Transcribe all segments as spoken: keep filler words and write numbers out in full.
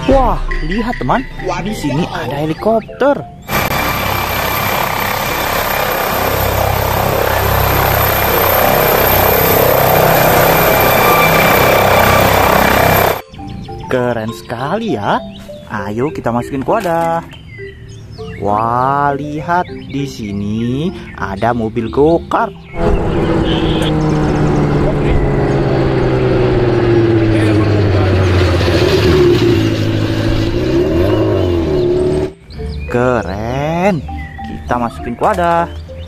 Wah, lihat teman, di sini ada helikopter. Keren sekali ya. Ayo kita masukin ke wadah. Wah, lihat di sini ada mobil go-kart. Keren. Kita masukin ke wadah.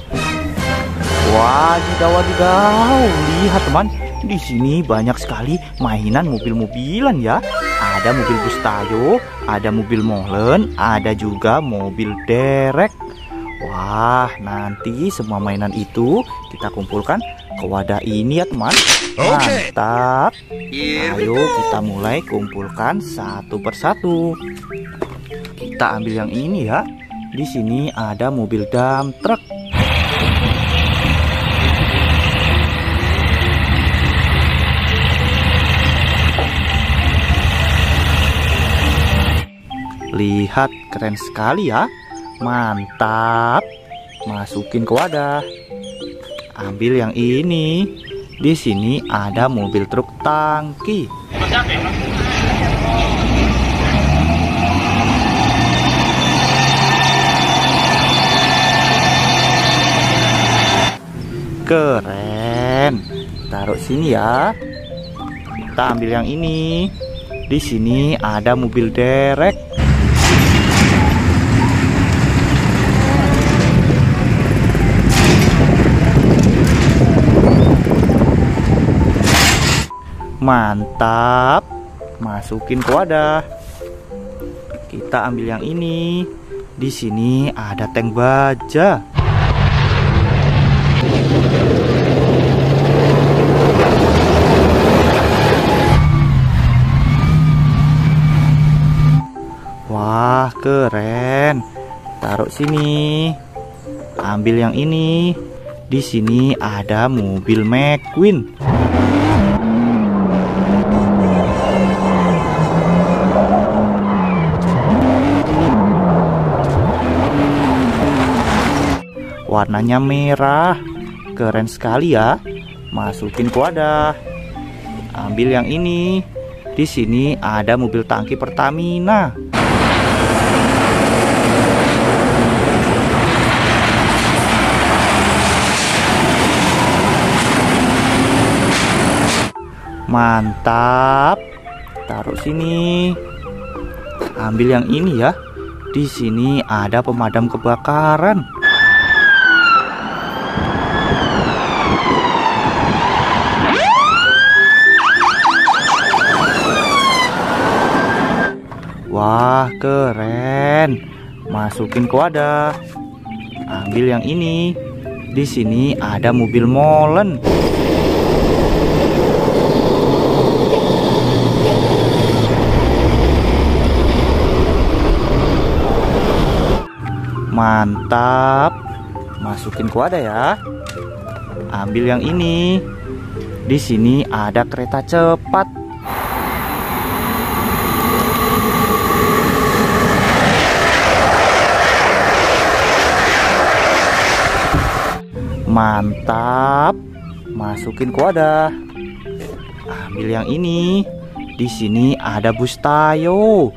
Wadidaw, wadidaw. Lihat teman, di sini banyak sekali mainan mobil-mobilan ya. Ada mobil bus Tayo, ada mobil molen, ada juga mobil derek. Wah, nanti semua mainan itu kita kumpulkan ke wadah ini ya teman. Mantap. Ayo kita mulai kumpulkan satu persatu. Kita ambil yang ini ya. Di sini ada mobil dump truck. Lihat, keren sekali ya. Mantap. Masukin ke wadah. Ambil yang ini. Di sini ada mobil truk tangki. Keren. Taruh sini ya. Kita ambil yang ini. Di sini ada mobil derek. Mantap. Masukin ke wadah. Kita ambil yang ini. Di sini ada tank baja. Wah, keren. Taruh sini. Ambil yang ini. Di sini ada mobil McQueen. Warnanya merah. Keren sekali ya. Masukin ke wadah. Ambil yang ini. Di sini ada mobil tangki Pertamina. Mantap. Taruh sini. Ambil yang ini ya. Di sini ada pemadam kebakaran. Wah, keren. Masukin ke wadah. Ambil yang ini. Di sini ada mobil molen. Mantap. Masukin ke wadah ya. Ambil yang ini. Di sini ada kereta cepat. Mantap. Masukin ke wadah. Ambil yang ini. Di sini ada bus Tayo.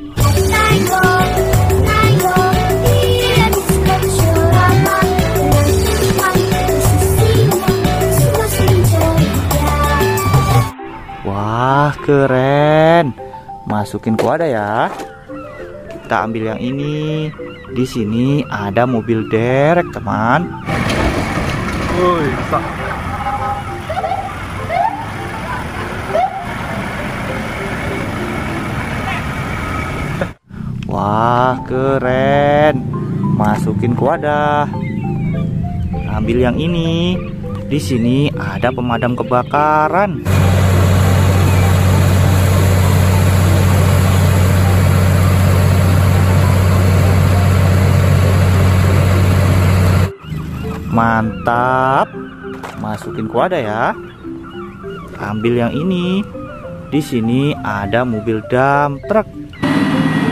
Wah, keren. Masukin ke wadah ya. Kita ambil yang ini. Di sini ada mobil derek, teman. Woi, wah, keren. Masukin ke wadah. Ambil yang ini. Di sini ada pemadam kebakaran. Mantap. Masukin ke wadah ya. Ambil yang ini. Di sini ada mobil dump truck.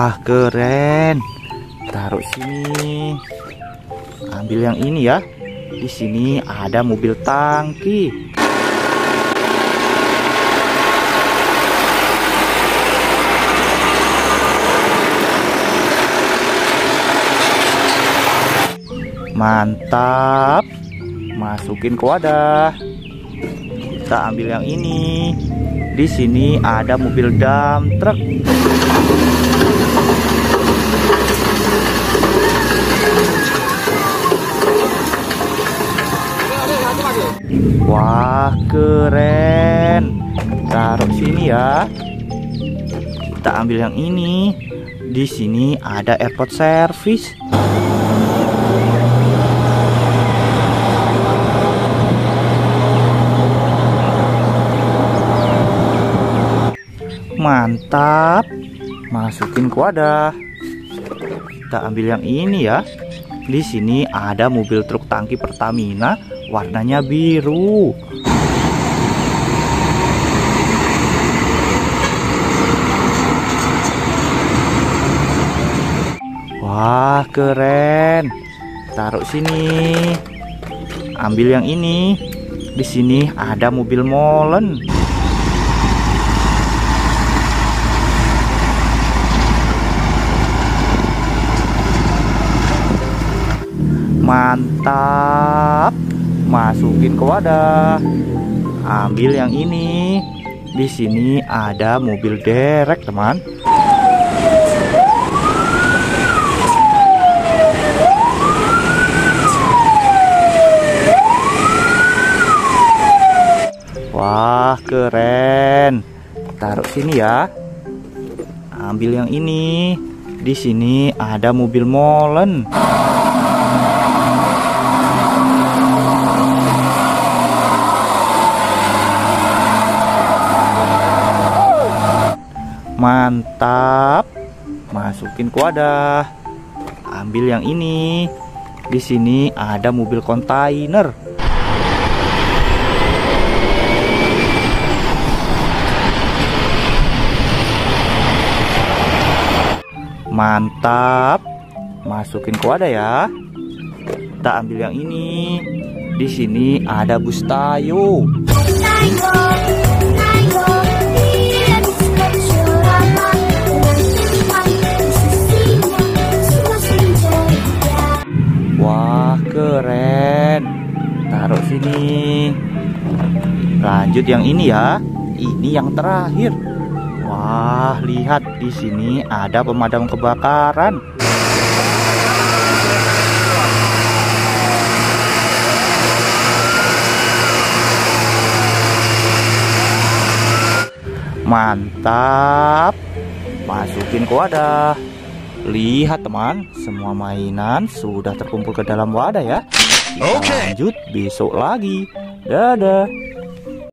Wah, keren. Taruh sini. Ambil yang ini ya. Di sini ada mobil tangki. Mantap. Masukin ke wadah. Kita ambil yang ini. Di sini ada mobil dump truck. Wah, keren. Taruh sini ya. Kita ambil yang ini. Di sini ada airport service. Mantap. Masukin ke wadah. Kita ambil yang ini ya. Di sini ada mobil truk tangki Pertamina, warnanya biru. Wah, keren. Taruh sini. Ambil yang ini. Di sini ada mobil molen. Mantap. Masukin ke wadah. Ambil yang ini. Di sini ada mobil derek, teman. Wah, keren. Taruh sini ya. Ambil yang ini. Di sini ada mobil molen. Mantap. Masukin ke wadah. Ambil yang ini. Di sini ada mobil kontainer. Mantap. Masukin ke wadah ya. Kita ambil yang ini. Di sini ada bus Tayo. Wah, keren. Taruh sini. Lanjut yang ini ya. Ini yang terakhir. Wah, lihat di sini ada pemadam kebakaran. Mantap. Masukin ke wadah. Lihat teman, semua mainan sudah terkumpul ke dalam wadah ya. Kita lanjut besok lagi. Dadah.